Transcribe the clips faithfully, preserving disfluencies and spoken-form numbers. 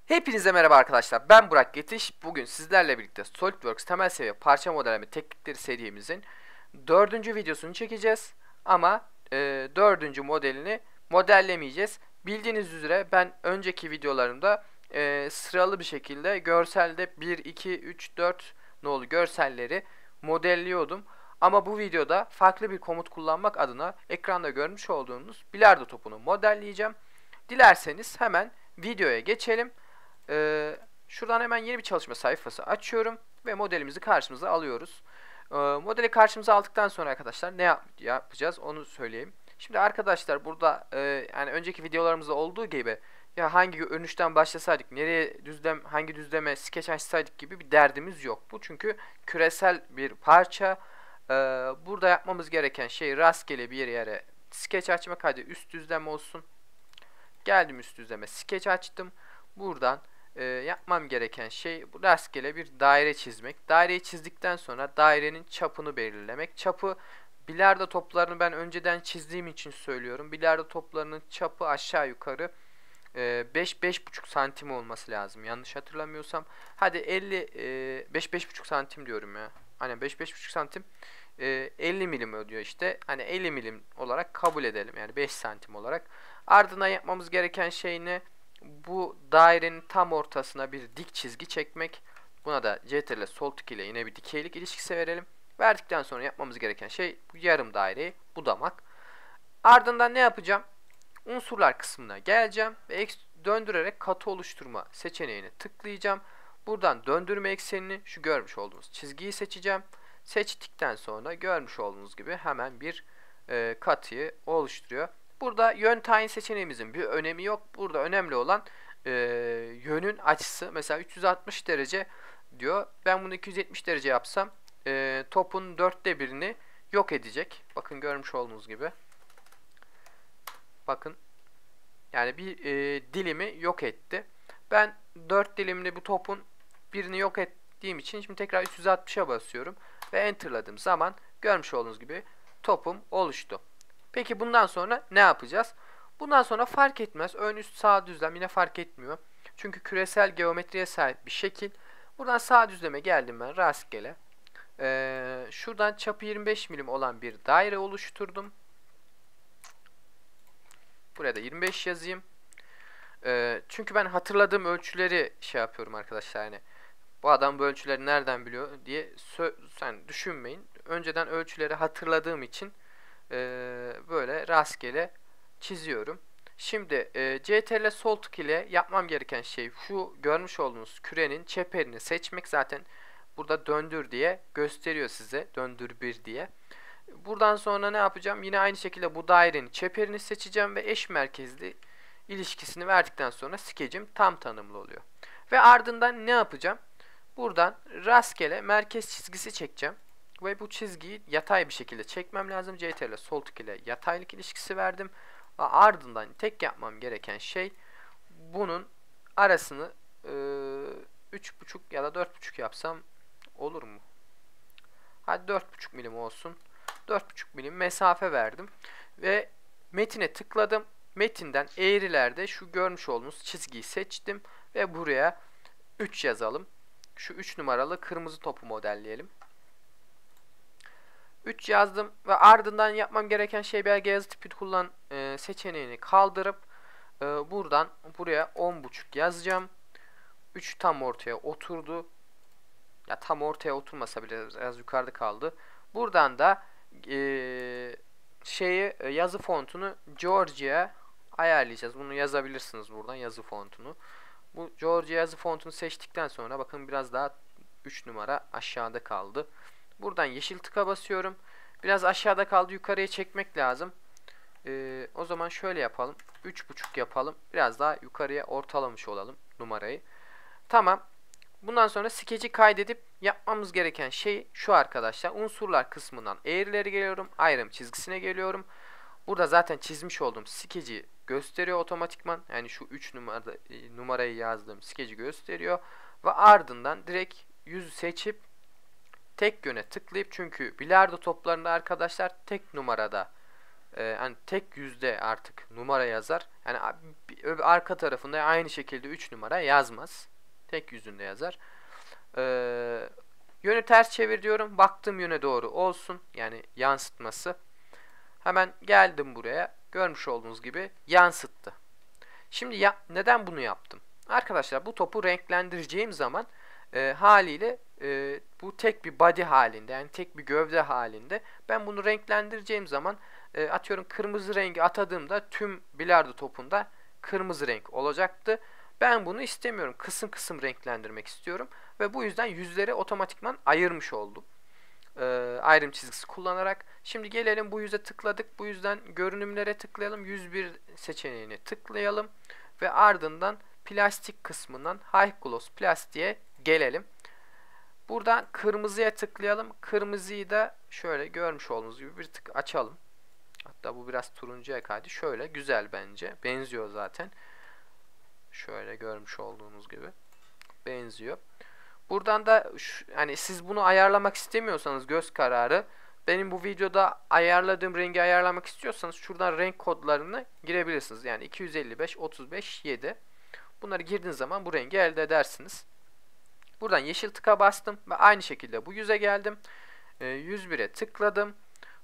Hepinize merhaba arkadaşlar. Ben Burak Yetiş. Bugün sizlerle birlikte SolidWorks temel seviye parça modelleme teknikleri serimizin dördüncü videosunu çekeceğiz. Ama e, dördüncü modelini modellemeyeceğiz. Bildiğiniz üzere ben önceki videolarımda e, sıralı bir şekilde görselde bir, iki, üç, dört nolu görselleri modelliyordum. Ama bu videoda farklı bir komut kullanmak adına ekranda görmüş olduğunuz bilardo topunu modelleyeceğim. Dilerseniz hemen videoya geçelim. Ee, şuradan hemen yeni bir çalışma sayfası açıyorum ve modelimizi karşımıza alıyoruz. Ee, modeli karşımıza aldıktan sonra arkadaşlar ne yap yapacağız onu söyleyeyim. Şimdi arkadaşlar burada e, yani önceki videolarımızda olduğu gibi ya hangi görünüşten başlasaydık, nereye düzlem, hangi düzleme skeç açsaydık gibi bir derdimiz yok. Bu çünkü küresel bir parça. Ee, burada yapmamız gereken şey rastgele bir yere skeç açmak. Hadi üst düzlem olsun. Geldim üst düzleme skeç açtım. Buradan e, yapmam gereken şey bu rastgele bir daire çizmek. Daireyi çizdikten sonra dairenin çapını belirlemek. Çapı bilardo toplarını ben önceden çizdiğim için söylüyorum. Bilardo toplarının çapı aşağı yukarı e, beş beş buçuk santim olması lazım. Yanlış hatırlamıyorsam. Hadi elli e, beş beş buçuk santim diyorum ya. Hani beş beş buçuk santim e, elli milim ödüyor işte. Hani elli milim olarak kabul edelim. Yani beş santim olarak. Ardından yapmamız gereken şey ne? Bu dairenin tam ortasına bir dik çizgi çekmek. Buna da Ctrl sol tık ile yine bir dikeylik ilişkisi verelim. Verdikten sonra yapmamız gereken şey bu yarım daireyi budamak. Ardından ne yapacağım? Unsurlar kısmına geleceğim ve döndürerek katı oluşturma seçeneğine tıklayacağım. Buradan döndürme eksenini şu görmüş olduğunuz çizgiyi seçeceğim. Seçtikten sonra görmüş olduğunuz gibi hemen bir e, katıyı oluşturuyor. Burada yön tayin seçeneğimizin bir önemi yok. Burada önemli olan e, yönün açısı. Mesela üç yüz altmış derece diyor. Ben bunu iki yüz yetmiş derece yapsam e, topun dörtte birini yok edecek. Bakın görmüş olduğunuz gibi. Bakın yani bir e, dilimi yok etti. Ben dört dilimli bu topun birini yok ettiğim için şimdi tekrar üç yüz altmışa basıyorum ve enterladığım zaman görmüş olduğunuz gibi topum oluştu. Peki bundan sonra ne yapacağız? Bundan sonra fark etmez. Ön üst sağ düzlem yine fark etmiyor. Çünkü küresel geometriye sahip bir şekil. Buradan sağ düzleme geldim ben rastgele. Ee, şuradan çapı yirmi beş milim olan bir daire oluşturdum. Buraya da yirmi beş yazayım. Ee, çünkü ben hatırladığım ölçüleri şey yapıyorum arkadaşlar. Yani bu adam bu ölçüleri nereden biliyor diye sen düşünmeyin. Önceden ölçüleri hatırladığım için e, böyle rastgele çiziyorum. Şimdi e, Ctrl sol tık ile yapmam gereken şey şu görmüş olduğunuz kürenin çeperini seçmek. Zaten burada döndür diye gösteriyor size. Döndür bir diye. Buradan sonra ne yapacağım? Yine aynı şekilde bu dairenin çeperini seçeceğim ve eş merkezli ilişkisini verdikten sonra skecim tam tanımlı oluyor. Ve ardından ne yapacağım? Buradan rastgele merkez çizgisi çekeceğim. Ve bu çizgiyi yatay bir şekilde çekmem lazım. Ctrl sol tık ile yataylık ilişkisi verdim. Ve ardından tek yapmam gereken şey bunun arasını e, üç buçuk ya da dört buçuk yapsam olur mu? Hadi dört buçuk milim olsun. dört buçuk milim mesafe verdim. Ve metine tıkladım. Metinden eğrilerde şu görmüş olduğunuz çizgiyi seçtim. Ve buraya üç yazalım. Şu üç numaralı kırmızı topu modelleyelim. üç yazdım ve ardından yapmam gereken şey belge yazı tipi kullan e, seçeneğini kaldırıp e, buradan buraya on buçuk yazacağım. üç tam ortaya oturdu. Ya tam ortaya oturmasa bile biraz yukarıda kaldı. Buradan da e, şeyi yazı fontunu Georgia ayarlayacağız. Bunu yazabilirsiniz buradan yazı fontunu. Bu Georgia yazı fontunu seçtikten sonra bakın biraz daha üç numara aşağıda kaldı. Buradan yeşil tıka basıyorum. Biraz aşağıda kaldı, yukarıya çekmek lazım. Ee, o zaman şöyle yapalım. üç buçuk yapalım. Biraz daha yukarıya ortalamış olalım numarayı. Tamam. Bundan sonra skeci kaydedip yapmamız gereken şey şu arkadaşlar. Unsurlar kısmından eğrileri geliyorum. Ayrım çizgisine geliyorum. Burada zaten çizmiş olduğum skeci gösteriyor otomatikman. Yani şu üç numarada, numarayı yazdığım skeci gösteriyor. Ve ardından direkt yüzü seçip tek yöne tıklayıp, çünkü bilardo toplarında arkadaşlar tek numarada e, yani tek yüzde artık numara yazar. Yani arka tarafında aynı şekilde üç numara yazmaz. Tek yüzünde yazar. Ee, yönü ters çevir diyorum. Baktığım yöne doğru olsun. Yani yansıtması. Hemen geldim buraya. Görmüş olduğunuz gibi yansıttı. Şimdi ya, neden bunu yaptım? Arkadaşlar bu topu renklendireceğim zaman e, haliyle e, bu tek bir body halinde, yani tek bir gövde halinde. Ben bunu renklendireceğim zaman e, atıyorum kırmızı rengi atadığımda tüm bilardo topunda kırmızı renk olacaktı. Ben bunu istemiyorum. Kısım kısım renklendirmek istiyorum. Ve bu yüzden yüzleri otomatikman ayırmış oldum. E, ayrım çizgisi kullanarak. Şimdi gelelim bu yüze tıkladık. Bu yüzden görünümlere tıklayalım. yüz bir seçeneğini tıklayalım. Ve ardından plastik kısmından High Gloss Plastik'e gelelim. Buradan kırmızıya tıklayalım. Kırmızıyı da şöyle görmüş olduğunuz gibi bir tık açalım. Hatta bu biraz turuncuya kaydı. Şöyle güzel bence. Benziyor zaten. Şöyle görmüş olduğunuz gibi. Benziyor. Buradan da şu, hani siz bunu ayarlamak istemiyorsanız göz kararı, benim bu videoda ayarladığım rengi ayarlamak istiyorsanız şuradan renk kodlarını girebilirsiniz. Yani iki yüz elli beş, otuz beş, yedi. Bunları girdiğiniz zaman bu rengi elde edersiniz. Buradan yeşil tıka bastım ve aynı şekilde bu yüze geldim. E, yüz bire tıkladım.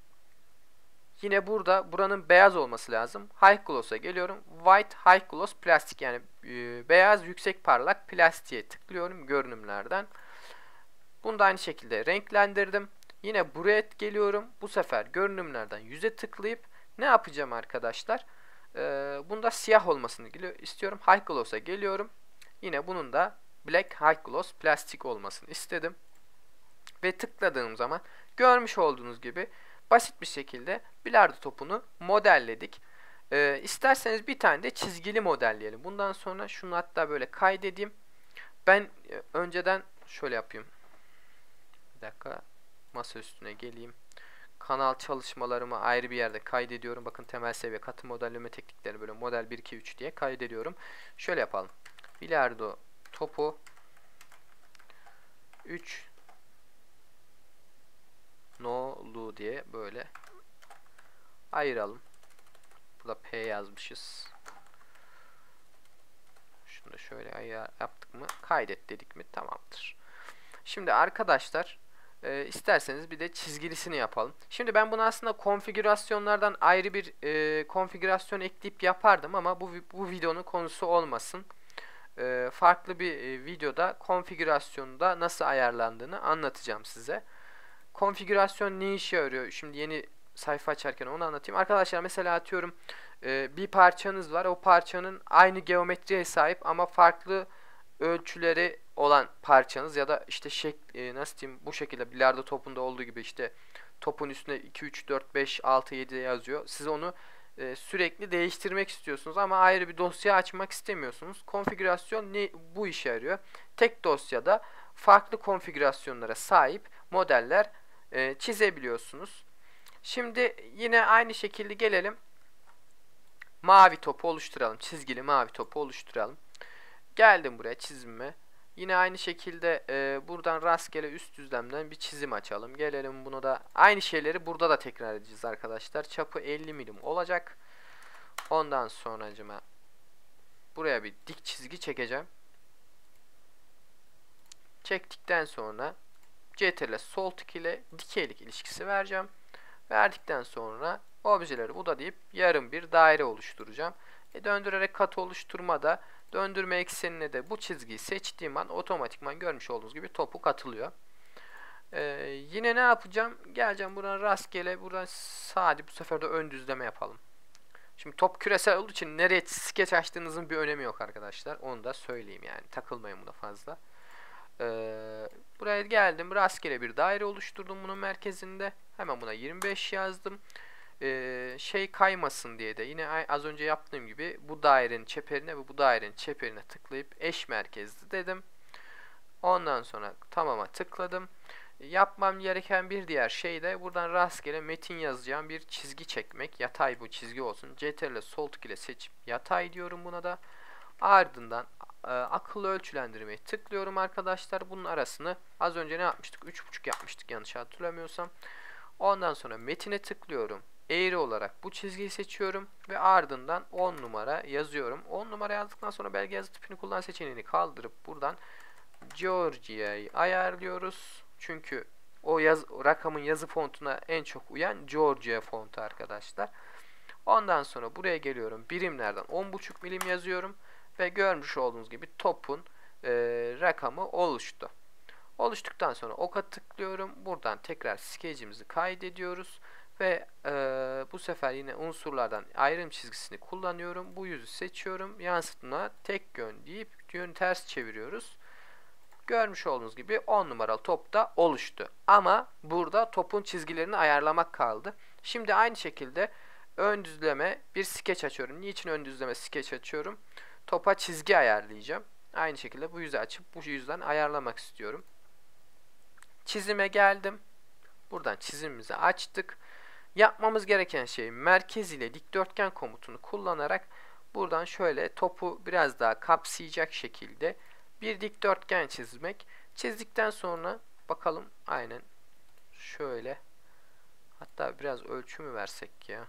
Yine burada buranın beyaz olması lazım. High Gloss'a geliyorum. White High Gloss Plastik, yani e, beyaz yüksek parlak plastiğe tıklıyorum görünümlerden. Bunu da aynı şekilde renklendirdim. Yine buraya geliyorum. Bu sefer görünümlerden yüze tıklayıp ne yapacağım arkadaşlar? Ee, bunda siyah olmasını istiyorum. High Gloss'a geliyorum. Yine bunun da Black High Gloss plastik olmasını istedim. Ve tıkladığım zaman görmüş olduğunuz gibi basit bir şekilde bilardo topunu modelledik. Ee, isterseniz bir tane de çizgili modelleyelim. Bundan sonra şunu hatta böyle kaydedeyim. Ben e, önceden şöyle yapayım. Bir dakika. Masa üstüne geleyim. Kanal çalışmalarımı ayrı bir yerde kaydediyorum. Bakın temel seviye katı modelleme teknikleri böyle model bir iki üç diye kaydediyorum. Şöyle yapalım. Bilardo topu üç nolu diye böyle ayıralım. Burada P yazmışız. Şunu da şöyle ayar yaptık mı? Kaydet dedik mi? Tamamdır. Şimdi arkadaşlar e, isterseniz bir de çizgilisini yapalım. Şimdi ben bunu aslında konfigürasyonlardan ayrı bir e, konfigürasyon ekleyip yapardım ama bu, bu videonun konusu olmasın. E, farklı bir e, videoda konfigürasyonda nasıl ayarlandığını anlatacağım size. Konfigürasyon ne işe yarıyor? Şimdi yeni sayfa açarken onu anlatayım. Arkadaşlar mesela atıyorum e, bir parçanız var. O parçanın aynı geometriye sahip ama farklı ölçüleri olan parçanız ya da işte şek e, nasıl diyeyim, bu şekilde bilardo topunda olduğu gibi işte topun üstüne iki, üç, dört, beş, altı, yedi yazıyor. Siz onu e, sürekli değiştirmek istiyorsunuz ama ayrı bir dosya açmak istemiyorsunuz. Konfigürasyon ne, bu işe yarıyor. Tek dosyada farklı konfigürasyonlara sahip modeller e, çizebiliyorsunuz. Şimdi yine aynı şekilde gelelim. Mavi topu oluşturalım. Çizgili mavi topu oluşturalım. Geldim buraya çizime. Yine aynı şekilde e, buradan rastgele üst düzlemden bir çizim açalım. Gelelim buna da aynı şeyleri burada da tekrar edeceğiz arkadaşlar. Çapı elli milim olacak. Ondan sonracıma buraya bir dik çizgi çekeceğim. Çektikten sonra Ctrl sol tık ile dikeylik ilişkisi vereceğim. Verdikten sonra objeleri bu da deyip yarım bir daire oluşturacağım. E, döndürerek kat oluşturmada döndürme eksenine de bu çizgiyi seçtiğim an otomatikman görmüş olduğunuz gibi topu katılıyor. Ee, yine ne yapacağım? Geleceğim buradan rastgele, buradan sadece bu sefer de ön düzleme yapalım. Şimdi top küresel olduğu için nereye skeç açtığınızın bir önemi yok arkadaşlar. Onu da söyleyeyim yani. Takılmayın buna fazla. Ee, buraya geldim. Rastgele bir daire oluşturdum bunun merkezinde. Hemen buna yirmi beş yazdım. Ee, şey kaymasın diye de yine az önce yaptığım gibi bu dairenin çeperine ve bu dairenin çeperine tıklayıp eş merkezli dedim. Ondan sonra tamama tıkladım. Yapmam gereken bir diğer şey de buradan rastgele metin yazacağım bir çizgi çekmek. Yatay bu çizgi olsun. Ctrl sol tık ile seçip yatay diyorum buna da. Ardından e, akıllı ölçülendirmeye tıklıyorum arkadaşlar. Bunun arasını az önce ne yapmıştık? üç buçuk yapmıştık yanlış hatırlamıyorsam. Ondan sonra metine tıklıyorum. eğri olarak bu çizgiyi seçiyorum ve ardından on numara yazıyorum. on numara yazdıktan sonra belge yazı tipini kullan seçeneğini kaldırıp buradan Georgia'yı ayarlıyoruz. Çünkü o yaz, rakamın yazı fontuna en çok uyan Georgia fontu arkadaşlar. Ondan sonra buraya geliyorum. Birimlerden on buçuk milim yazıyorum. Ve görmüş olduğunuz gibi topun e, rakamı oluştu. Oluştuktan sonra oka tıklıyorum. Buradan tekrar skecimizi kaydediyoruz. Ve e, bu sefer yine unsurlardan ayrım çizgisini kullanıyorum. Bu yüzü seçiyorum. Yansıtma tek yön deyip yönü ters çeviriyoruz. Görmüş olduğunuz gibi on numaralı top da oluştu. Ama burada topun çizgilerini ayarlamak kaldı. Şimdi aynı şekilde ön düzleme bir skeç açıyorum. Niçin ön düzleme skeç açıyorum? Topa çizgi ayarlayacağım. Aynı şekilde bu yüzü açıp bu yüzden ayarlamak istiyorum. Çizime geldim. Buradan çizimimizi açtık. Yapmamız gereken şey merkez ile dikdörtgen komutunu kullanarak buradan şöyle topu biraz daha kapsayacak şekilde bir dikdörtgen çizmek. Çizdikten sonra bakalım aynen şöyle, hatta biraz ölçü mü versek ya?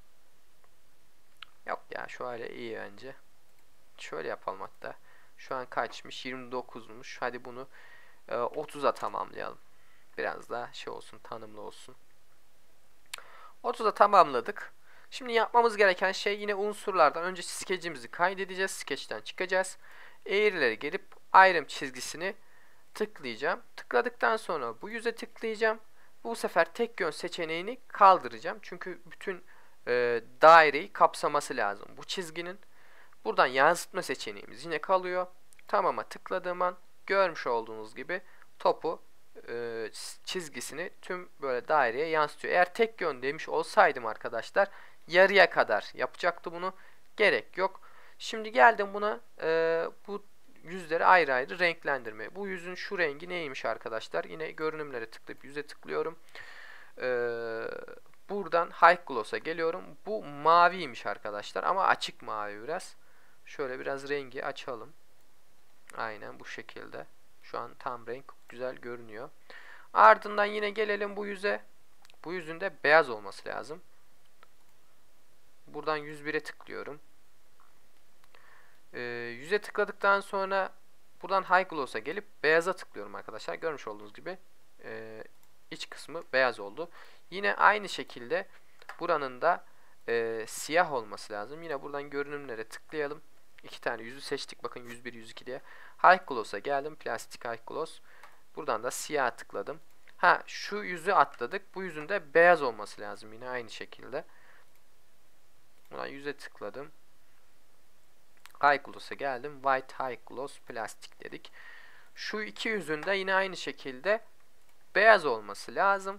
Yok ya, şöyle iyi bence. Şöyle yapalım hatta. Şu an kaçmış? yirmi dokuzmuş. Hadi bunu e, otuza tamamlayalım. Biraz daha şey olsun, tanımlı olsun. otuza tamamladık. Şimdi yapmamız gereken şey yine unsurlardan önce skecimizi kaydedeceğiz. Skeçten çıkacağız. Eğrileri gelip ayrım çizgisini tıklayacağım. Tıkladıktan sonra bu yüze tıklayacağım. Bu sefer tek yön seçeneğini kaldıracağım. Çünkü bütün e, daireyi kapsaması lazım bu çizginin. Buradan yansıtma seçeneğimiz yine kalıyor. Tamama tıkladığım an görmüş olduğunuz gibi topu e, çizgisini tüm böyle daireye yansıtıyor. Eğer tek yön demiş olsaydım arkadaşlar yarıya kadar yapacaktı bunu. Gerek yok. Şimdi geldim buna e, bu yüzleri ayrı ayrı renklendirmeye. Bu yüzün şu rengi neymiş arkadaşlar? Yine görünümlere tıklayıp yüze tıklıyorum. Eee Buradan High Gloss'a geliyorum. Bu maviymiş arkadaşlar ama açık mavi biraz. Şöyle biraz rengi açalım. Aynen bu şekilde. Şu an tam renk güzel görünüyor. Ardından yine gelelim bu yüze. Bu yüzün de beyaz olması lazım. Buradan yüz bire tıklıyorum. Ee, yüze tıkladıktan sonra buradan High Gloss'a gelip beyaza tıklıyorum arkadaşlar. Görmüş olduğunuz gibi e, iç kısmı beyaz oldu. Yine aynı şekilde buranın da e, siyah olması lazım. Yine buradan görünümlere tıklayalım. İki tane yüzü seçtik. Bakın yüz bir yüz iki diye. High Gloss'a geldim. Plastik High Gloss. Buradan da siyah tıkladım. Ha, şu yüzü atladık. Bu yüzün de beyaz olması lazım. Yine aynı şekilde. Buradan yüze tıkladım. High Gloss'a geldim. White High Gloss plastik dedik. Şu iki yüzün de yine aynı şekilde beyaz olması lazım.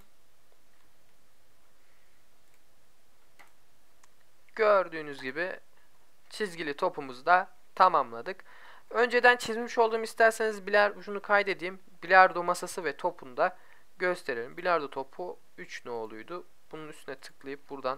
Gördüğünüz gibi çizgili topumuzu da tamamladık. Önceden çizmiş olduğum, isterseniz bilardo, şunu kaydedeyim. Bilardo masası ve topunu da gösterelim. Bilardo topu üç noluydu. Bunun üstüne tıklayıp buradan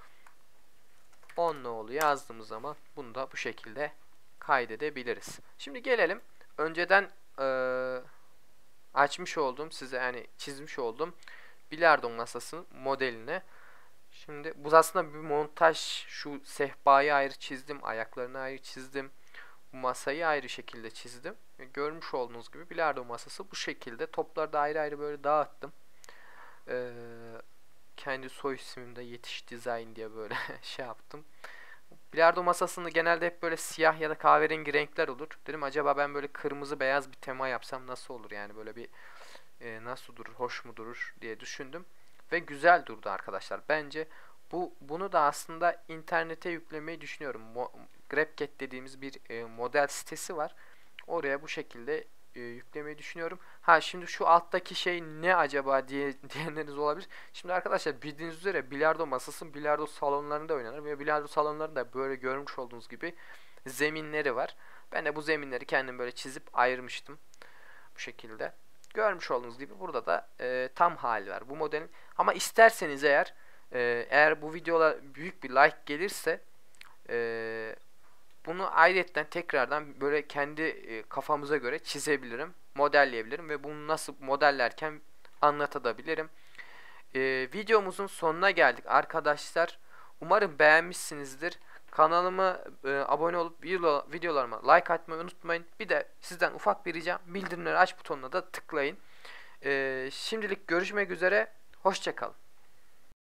on nolu yazdığımız zaman bunu da bu şekilde kaydedebiliriz. Şimdi gelelim önceden ee, açmış olduğum, size yani çizmiş olduğum bilardo masası modeline. Şimdi bu aslında bir montaj. Şu sehpayı ayrı çizdim, ayaklarını ayrı çizdim, bu masayı ayrı şekilde çizdim. Görmüş olduğunuz gibi bilardo masası bu şekilde. Topları da ayrı ayrı böyle dağıttım. Ee, kendi soy ismimde Yetiş Design diye böyle şey yaptım. Bilardo masasında genelde hep böyle siyah ya da kahverengi renkler olur. Dedim acaba ben böyle kırmızı beyaz bir tema yapsam nasıl olur, yani böyle bir e, nasıl durur, hoş mu durur diye düşündüm. Ve güzel durdu arkadaşlar. Bence bu bunu da aslında internete yüklemeyi düşünüyorum. Mo GrabCAD dediğimiz bir e, model sitesi var. Oraya bu şekilde e, yüklemeyi düşünüyorum. Ha, şimdi şu alttaki şey ne acaba diye diyenleriniz olabilir. Şimdi arkadaşlar bildiğiniz üzere bilardo masası bilardo salonlarında oynanır ve bilardo salonlarında böyle görmüş olduğunuz gibi zeminleri var. Ben de bu zeminleri kendim böyle çizip ayırmıştım. Bu şekilde. Görmüş olduğunuz gibi burada da e, tam hali var bu modelin. Ama isterseniz eğer e, eğer bu videolar büyük bir like gelirse e, bunu ayrıca tekrardan böyle kendi e, kafamıza göre çizebilirim, modelleyebilirim ve bunu nasıl modellerken anlatabilirim. e, videomuzun sonuna geldik arkadaşlar. Umarım beğenmişsinizdir. Kanalıma e, abone olup video- videolarıma like atmayı unutmayın. Bir de sizden ufak bir ricam, bildirimleri aç butonuna da tıklayın. E, şimdilik görüşmek üzere. Hoşça kalın.